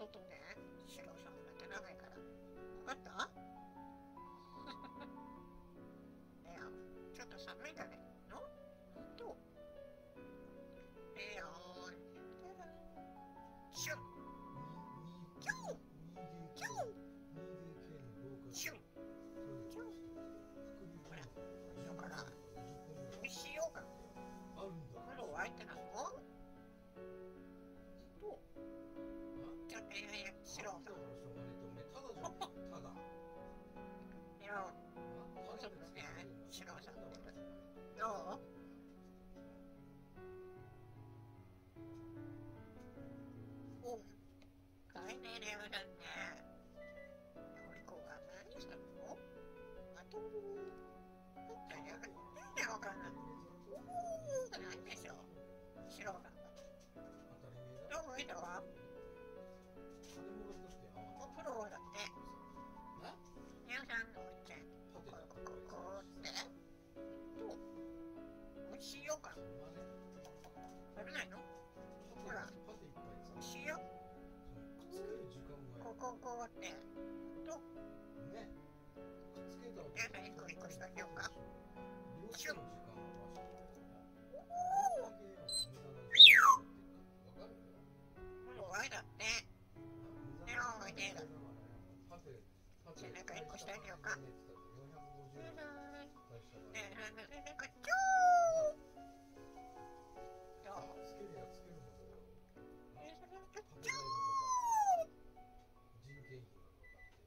外ね、シロさんが出らないから。わかったレオン、ちょっと寒いだね。のと、レオン、シュン、キュン、キュン、シュン、キュン。ほら、だから、美味しいようかん。風呂沸いてないのと、ちょっとシロさん。レオン、ちょっとね、シロさん。どうおう、かいねレオだね。のりこが何したのあとなんでわかんない。何でしょう。シロさんが。どういいのお風呂だって。皆さんのお家こってと、美味しいよかん。食べないのほら、美味しいよ。こってと、皆さん一個一個してあげようか。シュン。風呂沸いだって。メロンがいてだ。背中一個してあげようか。ねえ、なんかちょ